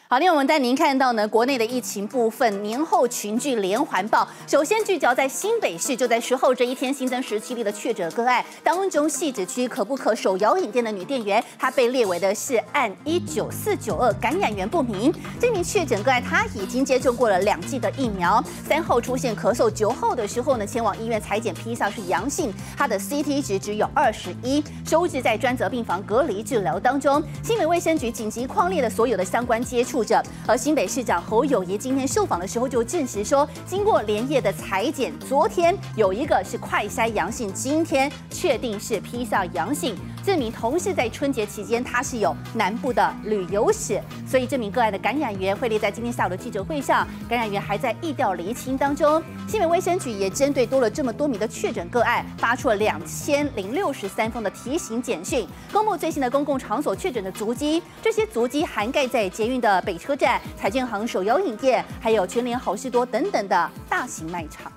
好，另外我们带您看到呢，国内的疫情部分年后群聚连环爆。首先聚焦在新北市，就在10号这一天新增17例的确诊个案当中，汐止区可不可手摇饮店的女店员，她被列为的是案19492，感染源不明。这名确诊个案她已经接种过了2剂的疫苗，3号出现咳嗽，9号的时候呢前往医院采检，PCR 是阳性，她的 CT 值只有21，收治在专责病房隔离治疗当中。新北卫生局紧急匡列了所有的相关接触者，而新北市长侯友宜今天受访的时候就证实说，经过连夜的采检，昨天有一个是快筛阳性，今天确定是PCR 阳性。这名同事在春节期间他是有南部的旅游史，所以这名个案的感染源会列在今天下午的记者会上，感染源还在疫调厘清当中。新北卫生局也针对多了这么多名的确诊个案，发出了2063封的提醒简讯，公布最新的公共场所确诊的足迹，这些足迹涵盖在捷运的北车站、彩券行、手摇饮店，还有全联、好事多等等的大型卖场。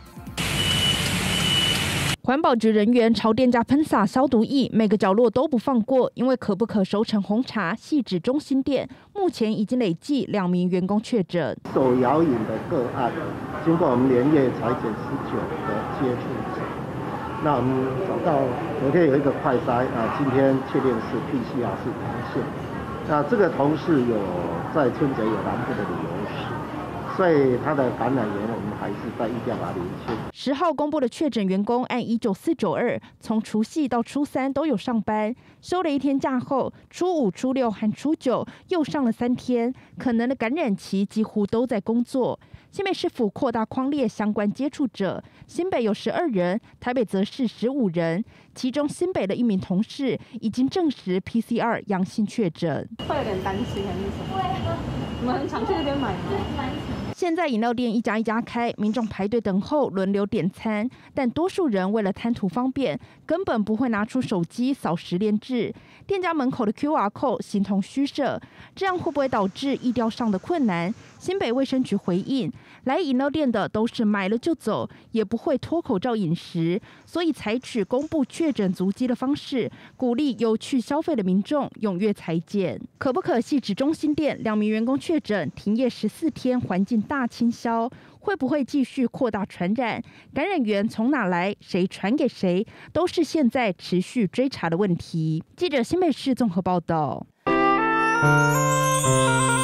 环保局人员朝店家喷洒消毒液，每个角落都不放过。因为可不可熟成红茶，汐止中心店目前已经累计2名员工确诊。 手摇饮的个案，经过我们连夜采检19个接触者，那我们找到昨天有一个快筛今天确定是 PCR 是阳性。那这个同事有在春节有南部的旅游史，所以他的感染源我们还是在疫调厘清。 10号公布的确诊员工按19492，从除夕到初3都有上班，休了1天假后，初5、初6和初9又上了3天，可能的感染期几乎都在工作。新北市府扩大匡列相关接触者，新北有12人，台北则是15人，其中新北的1名同事已经证实 PCR 阳性确诊。 会有点担心还是什么？会啊。你们很常去那边买吗？ 现在饮料店一家一家开，民众排队等候轮流点餐，但多数人为了贪图方便，根本不会拿出手机扫实联制。店家门口的 QR code 形同虚设，这样会不会导致疫调上的困难？新北卫生局回应，来饮料店的都是买了就走，也不会脱口罩饮食，所以采取公布确诊足迹的方式，鼓励有去消费的民众踊跃采检。可不可汐止中心店2名员工确诊，停业14天，环境大清消，会不会继续扩大传染？感染源从哪来？谁传给谁？都是现在持续追查的问题。记者新北市综合报道。